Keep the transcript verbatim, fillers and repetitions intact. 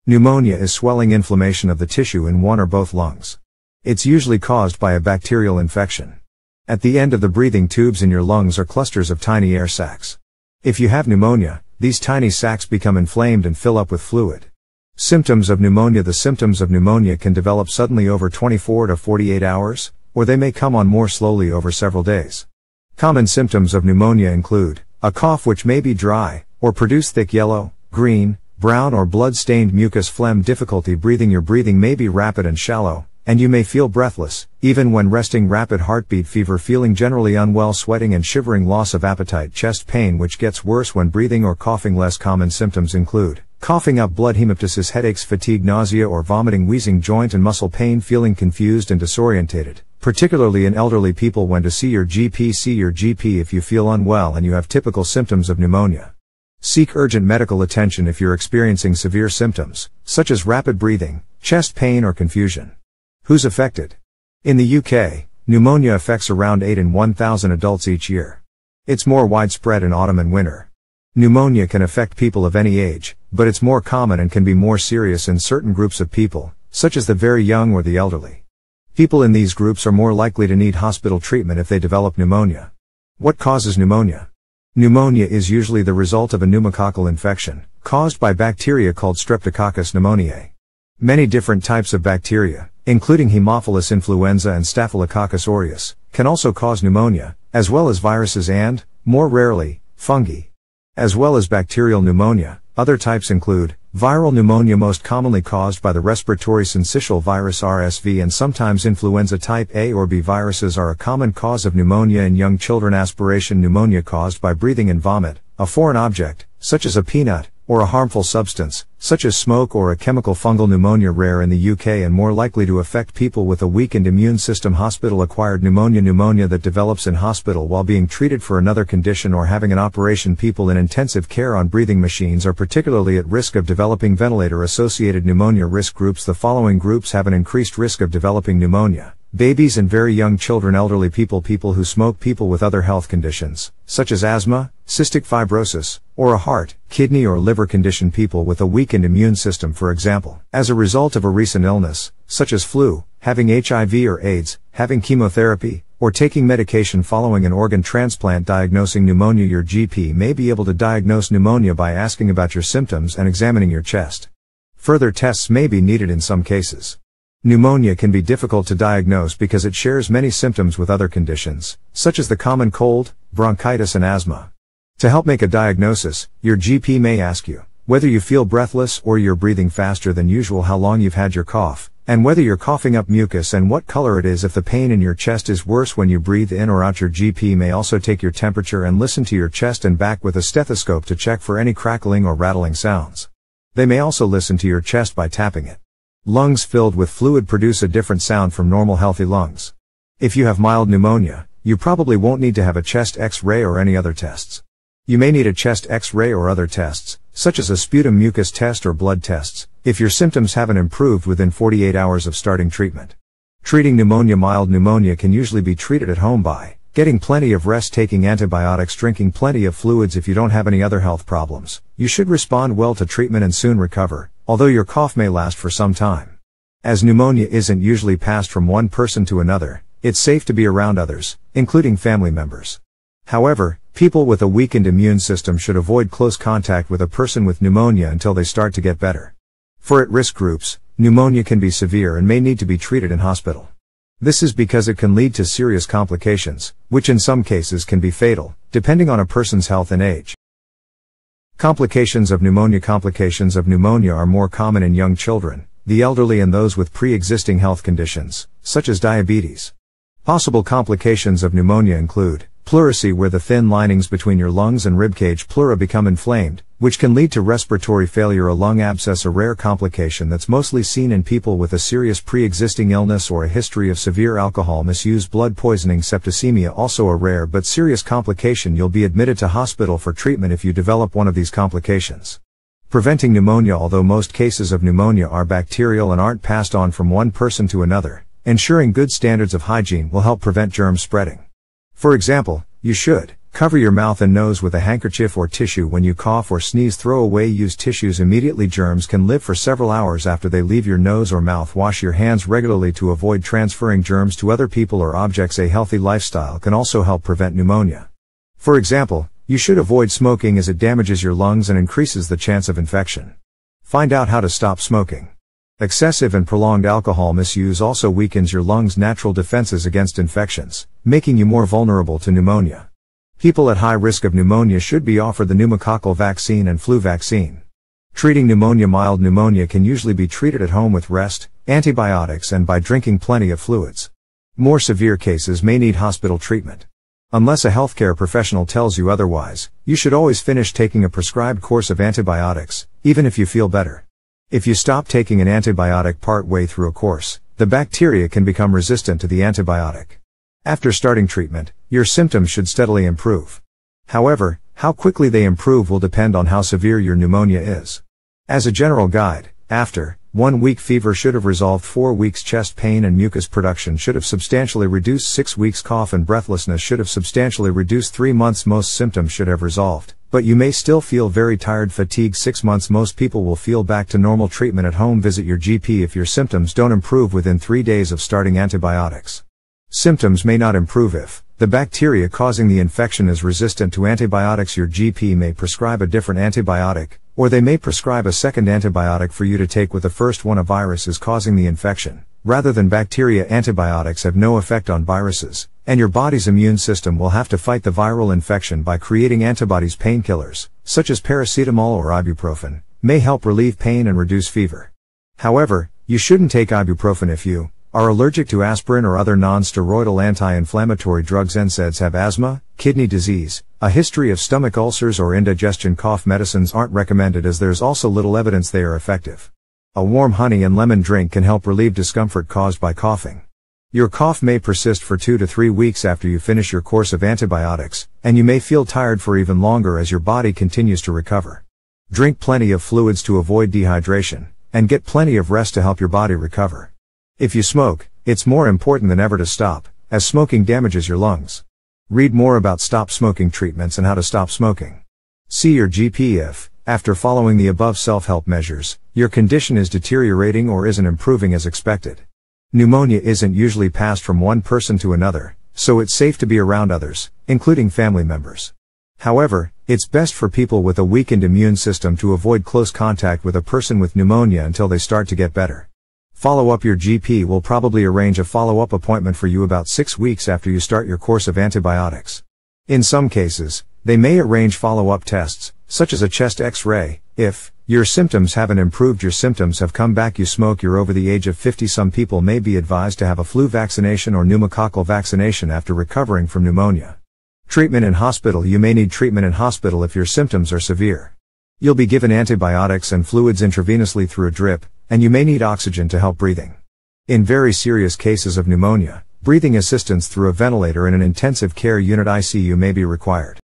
Pneumonia is swelling inflammation of the tissue in one or both lungs. It's usually caused by a bacterial infection. At the end of the breathing tubes in your lungs are clusters of tiny air sacs. If you have pneumonia, these tiny sacs become inflamed and fill up with fluid. Symptoms of pneumonia. The symptoms of pneumonia can develop suddenly over twenty-four to forty-eight hours, or they may come on more slowly over several days. Common symptoms of pneumonia include a cough which may be dry, or produce thick yellow, green, brown or blood-stained mucus, phlegm, difficulty breathing. Your breathing may be rapid and shallow, and you may feel breathless, even when resting, rapid heartbeat, fever, feeling generally unwell, sweating and shivering, loss of appetite, chest pain which gets worse when breathing or coughing. Less common symptoms include coughing up blood, hemoptysis, headaches, fatigue, nausea or vomiting, wheezing, joint and muscle pain, feeling confused and disorientated, particularly in elderly people. When to see your G P. See your G P if you feel unwell and you have typical symptoms of pneumonia. Seek urgent medical attention if you're experiencing severe symptoms, such as rapid breathing, chest pain or confusion. Who's affected? In the U K, pneumonia affects around eight in one thousand adults each year. It's more widespread in autumn and winter. Pneumonia can affect people of any age, but it's more common and can be more serious in certain groups of people, such as the very young or the elderly. People in these groups are more likely to need hospital treatment if they develop pneumonia. What causes pneumonia? Pneumonia is usually the result of a pneumococcal infection, caused by bacteria called Streptococcus pneumoniae. Many different types of bacteria, including Haemophilus influenza and Staphylococcus aureus, can also cause pneumonia, as well as viruses and, more rarely, fungi. As well as bacterial pneumonia, other types include viral pneumonia, most commonly caused by the respiratory syncytial virus R S V, and sometimes influenza type A or B. Viruses are a common cause of pneumonia in young children. Aspiration pneumonia caused by breathing in vomit, a foreign object, such as a peanut, or a harmful substance, such as smoke or a chemical. Fungal pneumonia, rare in the U K and more likely to affect people with a weakened immune system. Hospital-acquired pneumonia, pneumonia that develops in hospital while being treated for another condition or having an operation. People in intensive care on breathing machines are particularly at risk of developing ventilator-associated pneumonia. Risk groups. The following groups have an increased risk of developing pneumonia: babies and very young children, elderly people, people who smoke, people with other health conditions, such as asthma, cystic fibrosis, or a heart, kidney or liver condition, people with a weakened immune system, for example, as a result of a recent illness, such as flu, having H I V or AIDS, having chemotherapy, or taking medication following an organ transplant. Diagnosing pneumonia. Your G P may be able to diagnose pneumonia by asking about your symptoms and examining your chest. Further tests may be needed in some cases. Pneumonia can be difficult to diagnose because it shares many symptoms with other conditions, such as the common cold, bronchitis and asthma. To help make a diagnosis, your G P may ask you whether you feel breathless or you're breathing faster than usual, how long you've had your cough, and whether you're coughing up mucus and what color it is. If the pain in your chest is worse when you breathe in or out, your G P may also take your temperature and listen to your chest and back with a stethoscope to check for any crackling or rattling sounds. They may also listen to your chest by tapping it. Lungs filled with fluid produce a different sound from normal healthy lungs. If you have mild pneumonia, you probably won't need to have a chest X-ray or any other tests. You may need a chest X-ray or other tests, such as a sputum mucus test or blood tests, if your symptoms haven't improved within forty-eight hours of starting treatment. Treating pneumonia. Mild pneumonia can usually be treated at home by getting plenty of rest, taking antibiotics, drinking plenty of fluids. If you don't have any other health problems, you should respond well to treatment and soon recover, although your cough may last for some time. As pneumonia isn't usually passed from one person to another, it's safe to be around others, including family members. However, people with a weakened immune system should avoid close contact with a person with pneumonia until they start to get better. For at-risk groups, pneumonia can be severe and may need to be treated in hospital. This is because it can lead to serious complications, which in some cases can be fatal, depending on a person's health and age. Complications of pneumonia. Complications of pneumonia are more common in young children, the elderly and those with pre-existing health conditions, such as diabetes. Possible complications of pneumonia include pleurisy, where the thin linings between your lungs and ribcage pleura become inflamed, which can lead to respiratory failure. A lung abscess, a rare complication that's mostly seen in people with a serious pre-existing illness or a history of severe alcohol misuse. Blood poisoning. Septicemia, also a rare but serious complication. You'll be admitted to hospital for treatment if you develop one of these complications. Preventing pneumonia. Although most cases of pneumonia are bacterial and aren't passed on from one person to another, ensuring good standards of hygiene will help prevent germ spreading. For example, you should Cover your mouth and nose with a handkerchief or tissue when you cough or sneeze. Throw away used tissues immediately. Germs can live for several hours after they leave your nose or mouth. Wash your hands regularly to avoid transferring germs to other people or objects. A healthy lifestyle can also help prevent pneumonia. For example, you should avoid smoking as it damages your lungs and increases the chance of infection. Find out how to stop smoking. Excessive and prolonged alcohol misuse also weakens your lungs' natural defenses against infections, making you more vulnerable to pneumonia. People at high risk of pneumonia should be offered the pneumococcal vaccine and flu vaccine. Treating pneumonia. Mild pneumonia can usually be treated at home with rest, antibiotics, and by drinking plenty of fluids. More severe cases may need hospital treatment. Unless a healthcare professional tells you otherwise, you should always finish taking a prescribed course of antibiotics, even if you feel better. If you stop taking an antibiotic part way through a course, the bacteria can become resistant to the antibiotic. After starting treatment, your symptoms should steadily improve. However, how quickly they improve will depend on how severe your pneumonia is. As a general guide, after one week fever should have resolved, four weeks chest pain and mucus production should have substantially reduced, six weeks cough and breathlessness should have substantially reduced, three months most symptoms should have resolved, but you may still feel very tired, fatigue, six months most people will feel back to normal. Treatment at home. Visit your G P if your symptoms don't improve within three days of starting antibiotics. Symptoms may not improve if the bacteria causing the infection is resistant to antibiotics. Your G P may prescribe a different antibiotic, or they may prescribe a second antibiotic for you to take with the first one. A virus is causing the infection, rather than bacteria. Antibiotics have no effect on viruses, and your body's immune system will have to fight the viral infection by creating antibodies. Painkillers, such as paracetamol or ibuprofen, may help relieve pain and reduce fever. However, you shouldn't take ibuprofen if you are allergic to aspirin or other non-steroidal anti-inflammatory drugs. N SAIDs have asthma, kidney disease, a history of stomach ulcers, or indigestion. Cough medicines aren't recommended as there's also little evidence they are effective. A warm honey and lemon drink can help relieve discomfort caused by coughing. Your cough may persist for two to three weeks after you finish your course of antibiotics, and you may feel tired for even longer as your body continues to recover. Drink plenty of fluids to avoid dehydration, and get plenty of rest to help your body recover. If you smoke, it's more important than ever to stop, as smoking damages your lungs. Read more about stop smoking treatments and how to stop smoking. See your G P if, after following the above self-help measures, your condition is deteriorating or isn't improving as expected. Pneumonia isn't usually passed from one person to another, so it's safe to be around others, including family members. However, it's best for people with a weakened immune system to avoid close contact with a person with pneumonia until they start to get better. Follow up. Your G P will probably arrange a follow-up appointment for you about six weeks after you start your course of antibiotics. In some cases, they may arrange follow-up tests, such as a chest X-ray, if your symptoms haven't improved. Your symptoms have come back. You smoke. You're over the age of fifty. Some people may be advised to have a flu vaccination or pneumococcal vaccination after recovering from pneumonia. Treatment in hospital. You may need treatment in hospital if your symptoms are severe. You'll be given antibiotics and fluids intravenously through a drip, and you may need oxygen to help breathing. In very serious cases of pneumonia, breathing assistance through a ventilator in an intensive care unit I C U may be required.